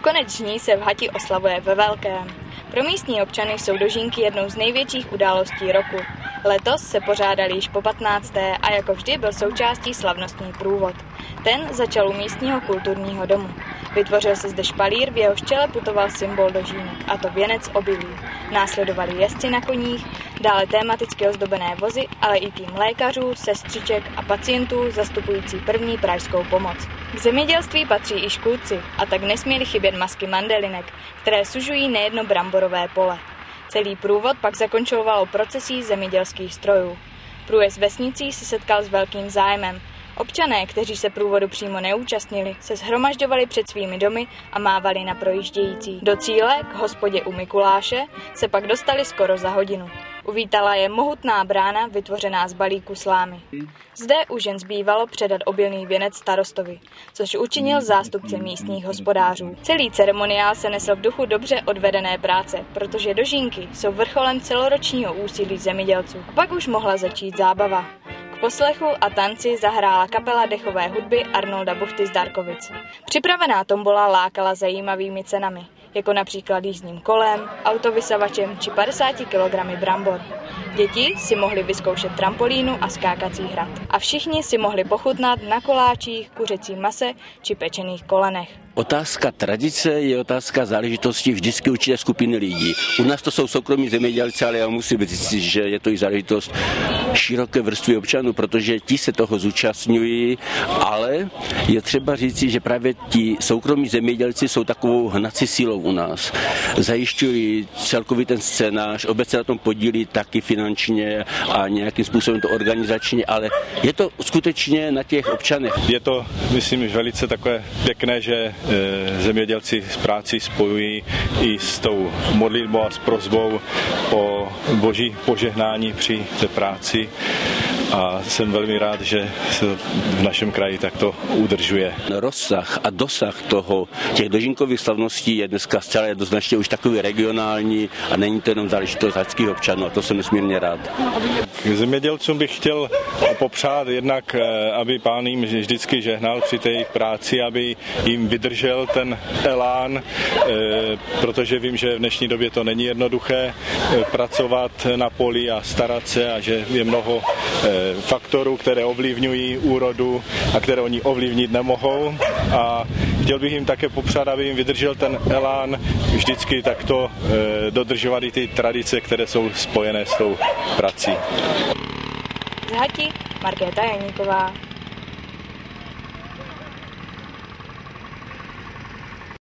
Konec žní se v Hati oslavuje ve velkém. Pro místní občany jsou dožínky jednou z největších událostí roku. Letos se pořádali již po 15. a jako vždy byl součástí slavnostní průvod. Ten začal u místního kulturního domu. Vytvořil se zde špalír, v jehož čele putoval symbol dožínek, a to věnec obilí. Následovali jezdci na koních, dále tematicky ozdobené vozy, ale i tým lékařů, sestřiček a pacientů zastupující první pražskou pomoc. K zemědělství patří i škůdci, a tak nesměly chybět masky mandelinek, které sužují nejedno bramborové pole. Celý průvod pak zakončovalo procesí zemědělských strojů. Průjezd vesnicí se setkal s velkým zájmem. Občané, kteří se průvodu přímo neúčastnili, se shromažďovali před svými domy a mávali na projíždějící. Do cíle, k hospodě u Mikuláše, se pak dostali skoro za hodinu. Uvítala je mohutná brána vytvořená z balíku slámy. Zde už jen zbývalo předat obilný věnec starostovi, což učinil zástupce místních hospodářů. Celý ceremoniál se nesl v duchu dobře odvedené práce, protože dožínky jsou vrcholem celoročního úsilí zemědělců. Pak už mohla začít zábava. K poslechu a tanci zahrála kapela dechové hudby Arnolda Buchty z Darkovic. Připravená tombola lákala zajímavými cenami, jako například jízdním kolem, autovysavačem či 50 kg brambor. Děti si mohly vyzkoušet trampolínu a skákací hrad. A všichni si mohli pochutnat na koláčích, kuřecím mase či pečených kolenech. Otázka tradice je otázka záležitosti vždycky určité skupiny lidí. U nás to jsou soukromí zemědělci, ale já musím říct, že je to i záležitost široké vrstvy občanů, protože ti se toho zúčastňují, ale je třeba říci, že právě ti soukromí zemědělci jsou takovou hnací silou u nás. Zajišťují celkový ten scénář, obec se na tom podílí taky finančně a nějakým způsobem to organizačně, ale je to skutečně na těch občanech. Je to, myslím, velice takové pěkné, že zemědělci s práci spojují i s tou modlitbou a s prosbou o boží požehnání při té práci. A jsem velmi rád, že se v našem kraji takto udržuje. Rozsah a dosah těch dožínkových slavností je dneska zcela jednoznačně už takový regionální a není to jenom záležitost hradských občanů a to jsem nesmírně rád. K zemědělcům bych chtěl popřát jednak, aby Pán jim vždycky žehnal při té jejich práci, aby jim vydržel ten elán, protože vím, že v dnešní době to není jednoduché pracovat na poli a starat se a že je mnoho faktorů, které ovlivňují úrodu a které oni ovlivnit nemohou. A chtěl bych jim také popřát, aby jim vydržel ten elán vždycky takto dodržovat i ty tradice, které jsou spojené s tou prací. Z Hati Markéta Janíková.